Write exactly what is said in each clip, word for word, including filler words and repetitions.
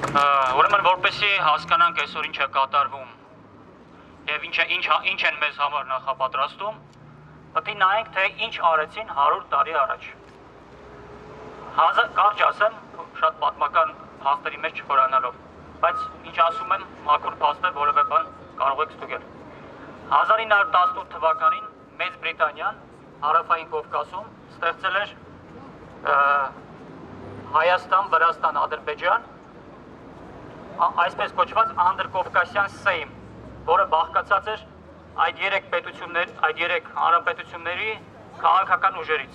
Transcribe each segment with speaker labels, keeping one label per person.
Speaker 1: Ուրեմն որպեսզի հասկանանք այսօր ինչ է կատարվում եւ ինչ ինչ ինչ են մեզ համար նախապատրաստում, պետք է նայենք թե ինչ արեցին հարյուր տարի առաջ։ Հազար կարճ ասեմ, շատ պատմական փաստերի մեջ չխորանալով, բայց ինչ ասում եմ, մաքուր փաստ է, որևէ բան կարող եք ստուգել։ հազար ինը հարյուր տասնութ թվականին Մեծ Բրիտանիան Հարավային Կովկասում ստեղծել էր Հայաստան, Վրաստան, Ադրբեջան, այսպես կոչված Անդրկովկասյան Սեյմ, որը բաղկացած էր այդ երեք պետություններ, այդ երեք հանրապետությունների քաղաքական ուժերից։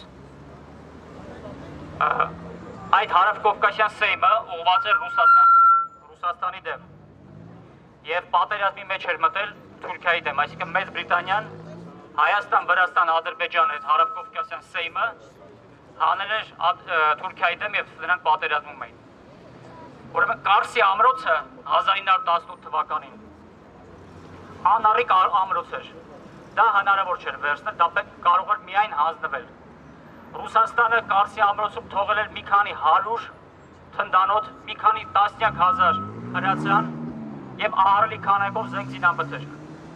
Speaker 1: Այդ Հարավկովկասյան Սեյմը ուղղված էր Ռուսաստան, Ռուսաստանի դեմ եւ պատերազմի մեջ էր մտել Թուրքիայի դեմ, այսինքն Մեծ Բրիտանիան Հայաստան, Վրաստան, Ադրբեջան այդ Հարավկովկասյան Սեյմը հանել էր Թուրքիայի դեմ եւ նրանք պատերազմում էին։ Ուրեմն Կարսի ամրոցը հազար ինը հարյուր տասնութ թվականին անառիկ ամրոց էր։ Դա հնարավոր չէր վերցնել, դա կարող էր միայն հանձնվել։ Ռուսաստանը Կարսի ամրոցում թողել էր մի քանի հարյուր թնդանոթ, մի քանի տասնյակ հազար հրացան եւ ահռելի քանակով զենք զինամթերք։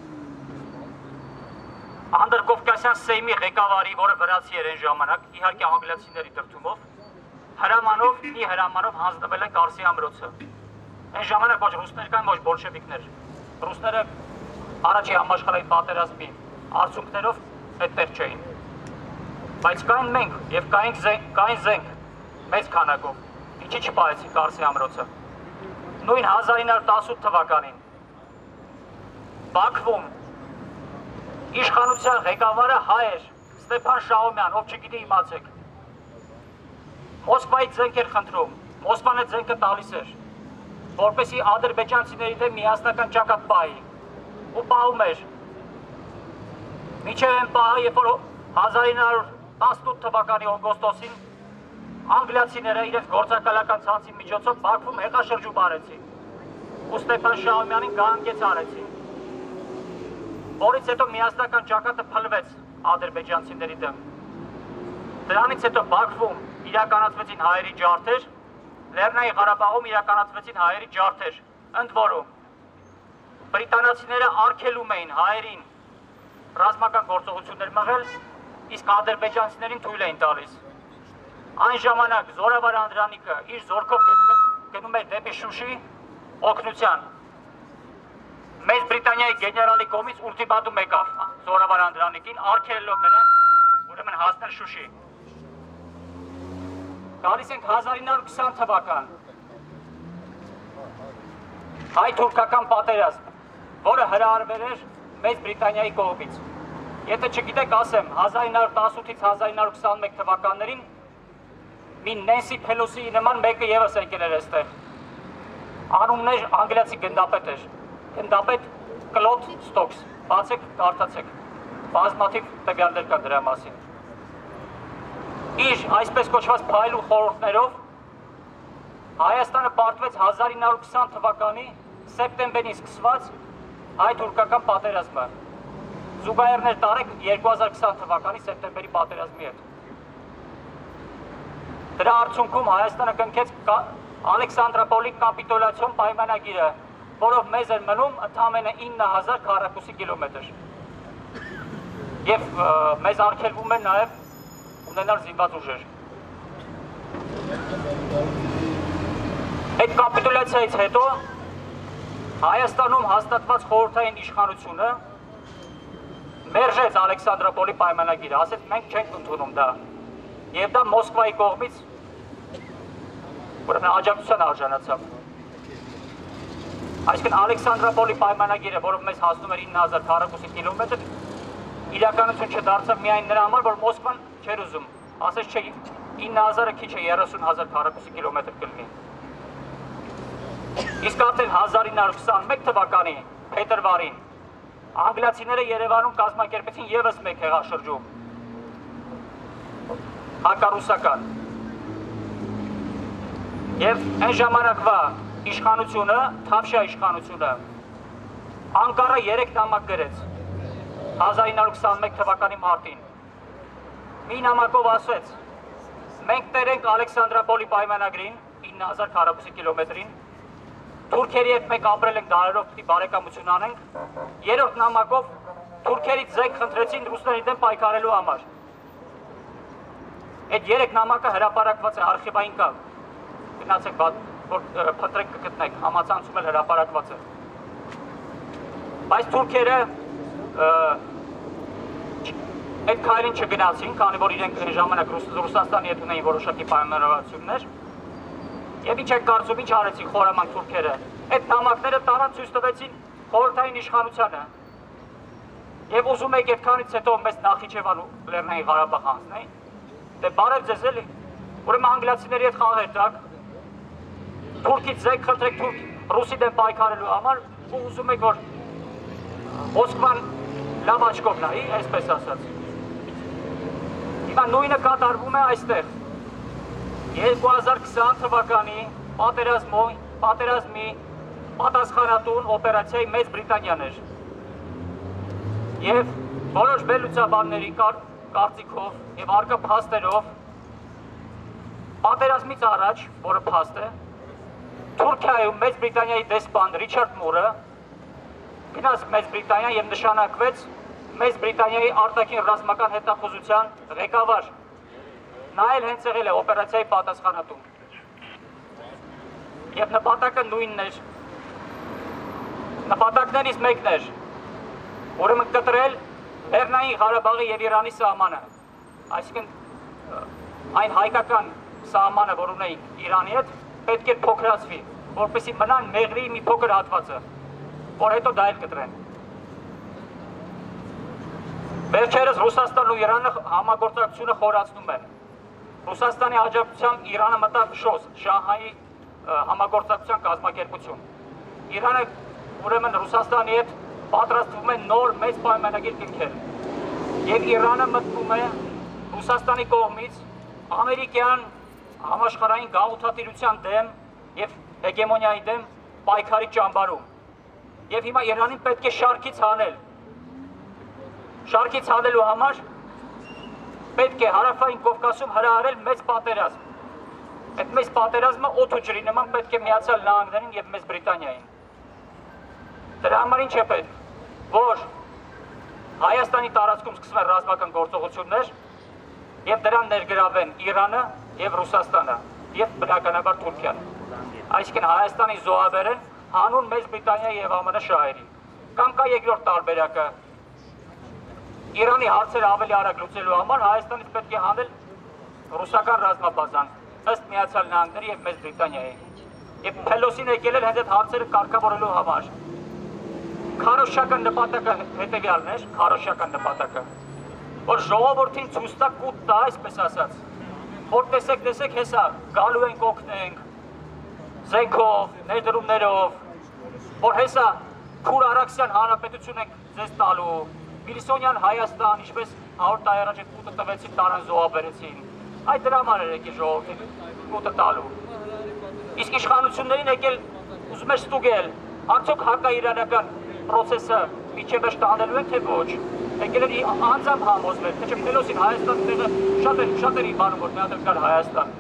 Speaker 1: Անդրկովկասյան Սեյմի ղեկավարի, որը վրացի էր այն ժամանակ, իհարկե անգլիացիների դրդումով, հրամանով, մի հրամանով հանձնվել է Կարսի ամրոցը։ Այն ժամանակ ոչ ռուսներ կան, ոչ բոլշևիկներ։ Ռուսները առաջի համաշխարհային պատերազմի արդյունքներով այդտեղ չէին։ Բայց կային մենք եւ կային զենք, կային զենք մեծ քանակով։ Ինչի չպահեցին Կարսի ամրոցը։ Նույն հազար ինը հարյուր տասնութ թվականին Բաքվում իշխանության ղեկավարը հայ էր, Ստեփան Շահումյան, ով չգիտի իմացեք։ Մոսկվայից զենք էր խնդրում, Մոսկվան այդ զենքը տալիս էր, որպեսզի ադրբեջանցիների դեմ միասնական ճակատ պահի, ու պահում էր։ Մինչև այն պահը, երբ որ հազար ինը հարյուր տասնութ թվականի օգոստոսին անգլիացիները իրենց գործակալական ցանցի միջոցով Բաքվում հեղաշրջում արեցին, ու Ստեփան Շահումյանին գահանգեց արեցին, որից հետո միասնական ճակատը փլվեց ադրբեջանցիների դեմ։ Դրանից հետո Բաքվում իրականացվեցին հայերի ջարդեր, Լեռնային Ղարաբաղում իրականացվեցին հայերի ջարդեր, ընդ որում բրիտանացիները արգելում էին հայերին ռազմական գործողություններ մղել, իսկ ադրբեջանցիներին թույլ էին տալիս։ Այն ժամանակ Զորավար Անդրանիկը իր զորքով գնում էր դեպի Շուշի օգնության։ Մեծ Բրիտանիայի գեներալի կողմից ուլտիմատում եկավ Զորավար Անդրանիկին, արգելելով նրան ուրեմն հասնել Շուշի։ Գալիս ենք հազար ինը հարյուր քսան թվական հայ-թուրքական պատերազմ, որը հրահրվել էր Մեծ Բրիտանիայի կողմից։ Եթե չգիտեք, ասեմ, հազար ինը հարյուր տասնութից հազար ինը հարյուր քսանմեկ թվականներին մի Նենսի Փելոսիի նման մեկը եւս եկել էր այստեղ։ Անունն էր անգլիացի գնդապետ էր, գնդապետ Կլոդ Ստոքս, բացեք, կարդացեք, բազմաթիվ տվյալներ կան դրա մասին։ Իր այսպես կոչված փայլու խորհուրդներով Հայաստանը պարտվեց հազար ինը հարյուր քսան թվականի սեպտեմբերին սկսված հայ-թուրքական պատերազմը։ Զուգահեռներ տարեք երկու հազար քսան թվականի սեպտեմբերի պատերազմի հետ։ Դրա արդյունքում Հայաստանը կնքեց Ալեքսանդրապոլի կապիտուլյացիոն պայմանագիրը, որով մեզ էր մնում ընդամենը ինը հազար քառակուսի կիլոմետր։ Եվ մեզ արգելվում էր նաև ունենալ զինված ուժեր։ Այդ կապիտուլյացիայից հետո Հայաստանում հաստատված խորհրդային իշխանությունը մերժեց Ալեքսանդրապոլի պայմանագիրը, ասեց մենք չենք ընդունում դա։ Եվ դա Մոսկվայի կողմից ուրեմն աջակցության արժանացավ։ Այսինքն Ալեքսանդրապոլի պայմանագիրը, որով մեզ հասնում էր ինը հազար քառակուսի կիլոմետր, իրականություն չդարձավ միայն նրա համար, որ Մոսկվան չէր ուզում, ասեց չէ ինը հազարը քիչ է, երեսուն հազար քառակուսի կիլոմետր կլինի։ Իսկ արդեն հազար ինը հարյուր քսանմեկ թվականի փետրվարին անգլիացիները Երևանում կազմակերպեցին եւս մեկ հեղաշրջում հակառուսական։ Եվ այն ժամանակվա իշխանությունը, Թավշյա իշխանությունը Անկարա երեք նամակ գրեց հազար ինը հարյուր քսանմեկ թվականի մարտին։ Մի նամակով ասեց. մենք տերենք Ալեքսանդրապոլի պայմանագրին ինը հազար քառակուսի կիլոմետրին Թուրքերի հետ մեկ ապրել ենք դարերով, պիտի բարեկամություն անենք։ Երրորդ նամակով թուրքերից զենք խնդրեցին ռուսների դեմ պայքարելու համար։ Այդ երեք նամակը հրապարակված է արխիվային կա։ Գնացեք, որ փնտրեք կգտնեք, համացանցում էլ հրապարակված է։ Բայց թուրքերը այդ քայլին չգնացին, քանի որ իրենք այն ժամանակ Ռուսաստանի հետ ունեին որոշակի պայմանավորվածություններ։ Եվ ինչ եք կարծում, ինչ արեցին խորամանկ թուրքերը։ Այդ նամակները տարան ցույց տվեցին խորհրդային իշխանությանը։ Եվ ուզում եք այդքանից հետո մեզ Նախիջևան ու Լեռնային Ղարաբաղ անցնեին։ Դե բարև ձեզ էլի։ Ուրեմն անգլիացիների հետ խաղեր տակ։ Թուրքից զենք խնդրեք թուրք ռուսի դեմ պայքարելու համար ու ուզում եք որ Մոսկվան լավ աչքով նայի, այսպես ասած։ Հիմա նույնը կատարվում է այստեղ։ երկու հազար քսան թվականի պատերազմի, պատերազմի պատասխանատուն օպերացիայի Մեծ Բրիտանիան էր։ Եվ որոշ վերլուծաբանների կարծիքով եւ արկա փաստերով պատերազմից առաջ, որը փաստ է, Թուրքիայում Մեծ Բրիտանիայի դեսպան Ռիչարդ Մուրը գնաց Մեծ Բրիտանիա եւ նշանակվեց Մեծ Բրիտանիայի արտաքին ռազմական հետախուզության ղեկավար։ Նա էլ հենց եղել է օպերացիայի պատասխանատուն։ Եվ նպատակը նույնն էր։ Նպատակներից մեկն էր, ուրեմն կտրել Լեռնային Ղարաբաղի եւ Իրանի սահմանը, այսինքն այն հայկական սահմանը, որ ունեին Իրանի հետ, պետք է փոքրացվի, որպեսզի մնան Մեղրի մի փոքր հատվածը, որ հետո դա էլ կտրեն։ Վերջերս Ռուսաստանն ու Իրանը համագործակցությունը խորացնում են։ Ռուսաստանի աջակցությամբ Իրանը մտավ շոս, Շանհայի համագործակցության կազմակերպություն։ Իրանը ուրեմն Ռուսաստանի հետ պատրաստվում է նոր մեծ պայմանագիր կնքել։ Եվ Իրանը մտնում է Ռուսաստանի կողմից ամերիկյան համաշխարհային գաղութատիրության դեմ եւ հեգեմոնիայի դեմ պայքարի ճամբարում։ Եվ հիմա Իրանին պետք է շարքից հանել։ Շարքից հանելու համար պետք է Հարավային Կովկասում հրահարել մեծ պատերազմ։ Այդ մեծ պատերազմը օդ ու ջրի նման պետք է Միացյալ Նահանգներին եւ Մեծ Բրիտանիային։ Դրա համար ինչ է պետք, որ Հայաստանի տարածքում սկսվեն ռազմական գործողություններ եւ դրան ներգրավեն Իրանը եւ Ռուսաստանը եւ բնականաբար Թուրքիան։ Այսինքն Հայաստանի զոհաբերեն հանուն Մեծ Բրիտանիայի եւ ԱՄՆ շահերի։ Կամ կա երկրորդ տարբերակը։ Իրանի հարցերը ավելի արագ լուծելու համար Հայաստանից պետք է հանել ռուսական ռազմաբազան ըստ Միացյալ Նահանգների եւ Մեծ Բրիտանիայի։ Եվ Փելոսին եկել էր հենց այդ հարցերը կարգավորելու համար։ Քարոշչական նպատակը հետևյալն էր, քարոշչական նպատակը, որ ժողովրդին ցույց տա կուտ տա, այսպես ասած, որ տեսեք, տեսեք, հեսա գալու ենք օգնենք, զենքով, ներդրումներով, որ հեսա Քուր Արաքսյան հանրապետություն ենք ձեզ տալու, Վիլսոնյան Հայաստան, ինչպես հարյուր տարի առաջ այդ կուտը տվեցին, տարան զոհաբերեցին, այդ դրա համար էր եկել ժողովրդին կուտը տալու։ Իսկ իշխանություններին եկել ուզում էր ստուգել, արդյոք հակաիրանական պրոցեսը միջև վերջ տանելու են, թե ոչ։ Եկել էր անձամբ համոզվել, թե չէ Փելոսին Հայաստան տեղը շատ էր, շատ էր իմանում, որ մի հատ գալ Հայաստան։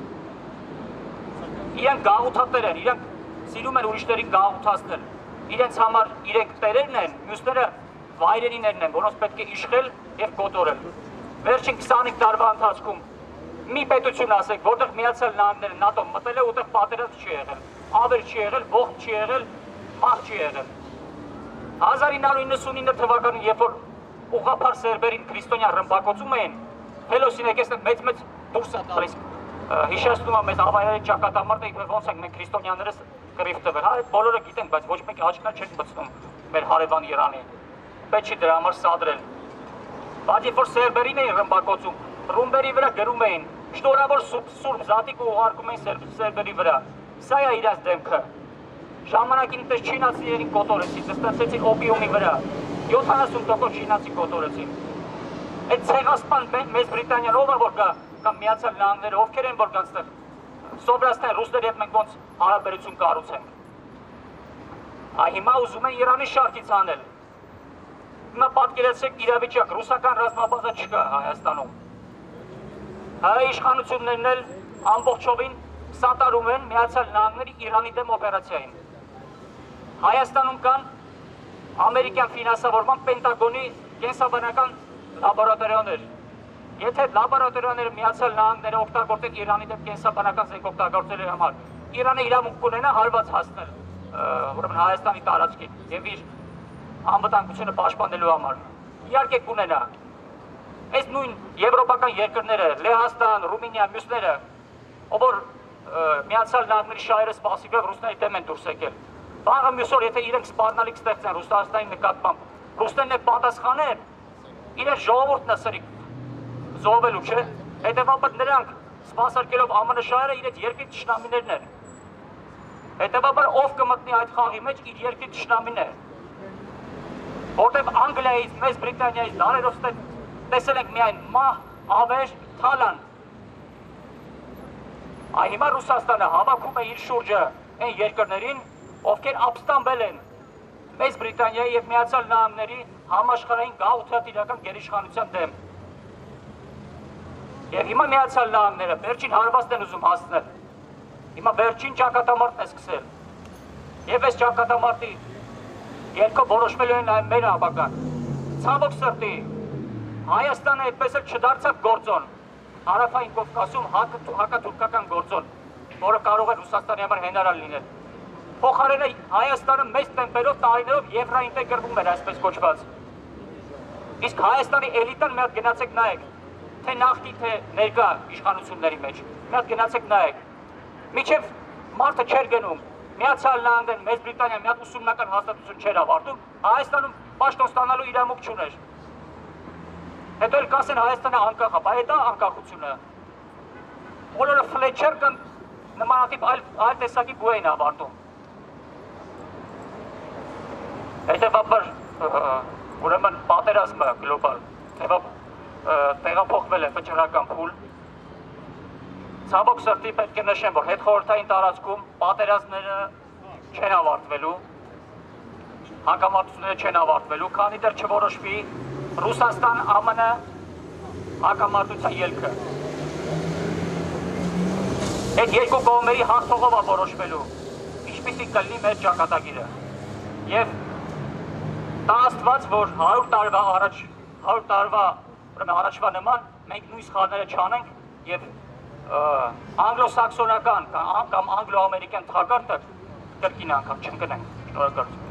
Speaker 1: Իրենք գաղութատեր են, իրենք սիրում են ուրիշներին գաղութացնել։ Իրենց համար իրենք տերերն են, մյուսները վայրենիներն են, որոնց պետք է իշխել եւ կոտորել։ Վերջին քսանհինգ տարվա ընթացքում մի պետություն ասեք, որտեղ Միացյալ Նահանգները ՆԱՏՕ-ն մտել է, ուտեղ պատերազմ չի եղել, ավեր չի եղել, ողջ չի եղել, մահ չի եղել։ հազար ինը հարյուր նվաթինը թվականին, երբ որ ուղղափառ սերբերին քրիստոնյա ռմբակոծում էին, Փելոսին եկես մեծ-մեծ դուրս է տալիս։ Հիշեցնում է մեզ ավայրերի ճակատամարտը, ոնց ենք մենք քրիստոնյաներս կռիվ տվել։ Հա, այդ բոլորը գիտենք, բայց ոչ մեկի աչքներ չեն բացվում մեր հարևան Իրանի։ Պետք չի դրա համար սադրել։ Բայց երբ որ սերբերին էին ռմբակոծում, ռումբերի վրա գրում էին, շնորհավոր սուրբ զատիկ ուղարկում էին սերբերի վրա։ Սա է իրաց դեմքը։ Ժամանակին պես չինացիներին կոտորեցին, նստեցին օպիումի վրա, յոթանասուն տոկոս չինացի կոտորեցին։ Այդ ցեղասպան Մեծ Բրիտանիան ով է որ կա, կամ Միացյալ Նահանգները, ովքեր են որ կան ստեղ, սովորացնեն ռուսների հետ մենք ոնց հարաբերություն կառուցենք։ Այ հիմա ուզում են Իրանի շարքից անել։ Հիմա պատկերացրեք իրավիճակ, ռուսական ռազմաբազա չկա Հայաստանում։ Հայ իշխանություններն էլ ամբողջովին սատարում են Միացյալ Նահանգների Իրանի դեմ օպերացիային։ Հայաստանում կան ամերիկյան ֆինանսավորման Պենտագոնի կենսաբանական լաբորատորիաներ։ Եթե լաբորատորիաները Միացյալ Նահանգները օգտագործեն Իրանի դեմ կենսաբանական զենք օգտագործելու համար, Իրանը իրավունք կունենա հարված հասնել ուրեմն Հայաստանի տարածքին եւ իր անվտանգությունը պաշտպանելու համար։ Իհարկե կունենա։ Այս նույն եվրոպական երկրները, Լեհաստան, Ռումինիա, մյուսները, որ Միացյալ Նահանգների շահերը սպասիքով ռուսների դեմ են դուրս եկել։ Վաղը մյուս օր եթե իրենք սպառնալիք ստեղծեն Ռուսաստանի նկատմամբ, ռուսներն էլ պատասխանեն, իրենց ժողովուրդն է սրիկ զոհվելու, չէ՞։ Հետևաբար նրանք սպասարկելով ԱՄՆ շահերը իրենց երկրի թշնամիներն են։ Հետևաբար ով կմտնի այդ խաղի մեջ իր երկրի թշնամին է։ Որտեւ Անգլիայից, Մեծ Բրիտանիայից դարերով տեսել ենք միայն մահ, ավեր, թալան։ Այ հիմա Ռուսաստանը հավաքում է իր շուրջը այն երկրներին, ովքեր ապստամբել են Մեծ Բրիտանիայի եւ Միացյալ Նահանգների համաշխարհային գաղութատիրական գերիշխանության դեմ։ Եվ հիմա Միացյալ Նահանգները վերջին հարվածն են ուզում հասնել։ Հիմա վերջին ճակատամարտն է սկսել։ Եվ այս ճակատամարտի երկու որոշվելու են այն մեր ապագան։ Ցավոք սրտի, Հայաստանը այդպես էլ չդարձավ գործոն։ Հարավային Կովկասում հակաթուրքական գործոն, որը կարող է Ռուսաստանի համար հենարան լինել։ Փոխարենը Հայաստանը մեծ տեմպերով տարիներով եվրոինտեգրվում էր այսպես կոչված։ Իսկ Հայաստանի էլիտան մի հատ գնացեք նայեք, թե նախկին թե ներկա իշխանությունների մեջ։ Մի հատ գնացեք նայեք։ Միջև մարդը չէր գնում, Միացյալ Նահանգներ, Մեծ Բրիտանիա մի հատ ուսումնական հաստատություն չէր ավարտում, Հայաստանում պաշտոն ստանալու իրավունք չուներ։ Հետո էլ կասեն Հայաստանը անկախ է, բայց դա անկախությունը։ Բոլորը Ֆլեչեր կամ նմանատիպ այլ այլ տեսակի բու էին ավարտում։ Հետևաբար ուրեմն պատերազմը գլոբալ տեղափոխվել է վճռական փուլ։ Ցավոք սրտի պետք է նշեմ, որ հետխորհրդային տարածքում պատերազմները չեն ավարտվելու, հակամարտությունները չեն ավարտվելու, քանի դեռ չորոշվի Ռուսաստան ԱՄՆ հակամարտության ելքը։ Այդ երկու կողմերի հաղթողով է որոշվելու, ինչպիսի կլինի մեր ճակատագիրը։ Եվ դա Աստված, որ հարյուր տարվա առաջ, հարյուր տարվա առաջվա նման մենք նույն սխալները չանենք եւ անգլոսաքսոնական կամ անգլո-ամերիկյան թղակարդը կրկին անգամ չընկնենք։ Շնորհակալություն։